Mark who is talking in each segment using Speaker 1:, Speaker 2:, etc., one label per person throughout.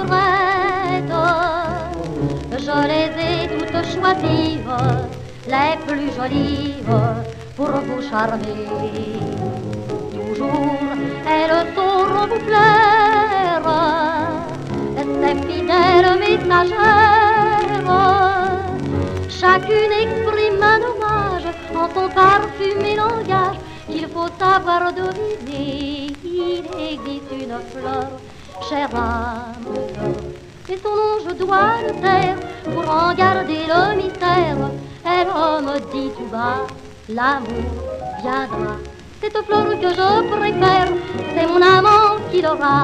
Speaker 1: fleurettes. Je les ai toutes choisies, les plus jolies, pour vous charmer. Toujours elles sauront vous plaire, ces fidèles ménagères. Chacune exprime un hommage en son parfumé langage qu'il faut savoir deviner. Il existe une fleur chère à mon cœur, mais son nom je dois le taire pour en garder le mystère. Elle me dit tout bas, l'amour viendra. Cette fleur que je préfère, c'est mon amant qui l'aura.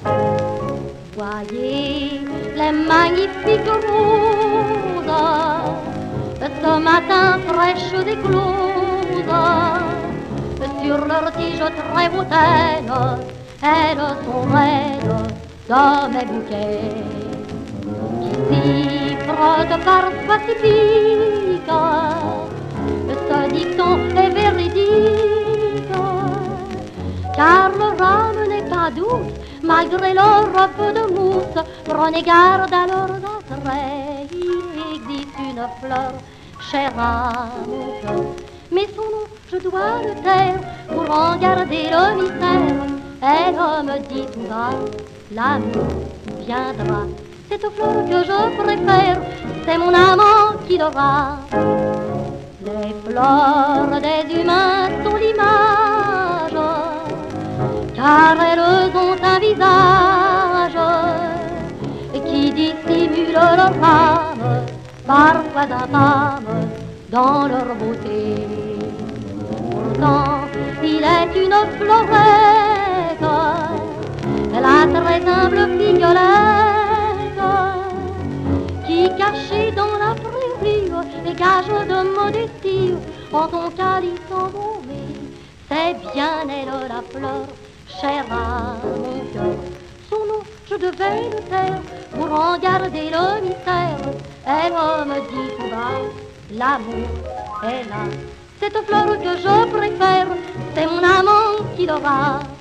Speaker 1: Voyez les magnifiques roses, ce matin fraîches écloses, sur leurs tiges très hautaines, elles sont reines de mes bouquets. Qui s'y frottent parfois s'y piquent, ce dicton est véridique, car leur âme n'est pas douce, malgré leur peu de mousse. Prenez garde à leurs entrailles, il existe une fleur chère à mon cœur, mais son nom je dois le taire pour en garder le mystère. Elle me dit tout bas, l'amour viendra. Cette fleur que je préfère, c'est mon amant qui l'aura. Les fleurs des humains sont l'image, car elles ont un visage qui dissimule leur âme, parfois infâme dans leur beauté. Pourtant, il est une fleurette, la très humble fillolette, qui cachée dans la prairie et gage de modestie, en son calice embaumé, c'est bien elle la fleur chère à mon cœur. Son nom je devais le taire pour en garder le mystère. Elle me dit tout bas, l'amour est là. Cette fleur que je préfère, c'est mon amant qui l'aura.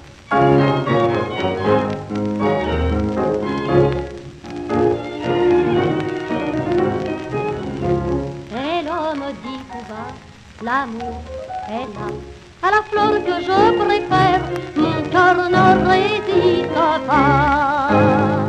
Speaker 1: Elle me dit tout bas, l'amour est là. À la fleur que je préfère, mon cœur ne résiste pas.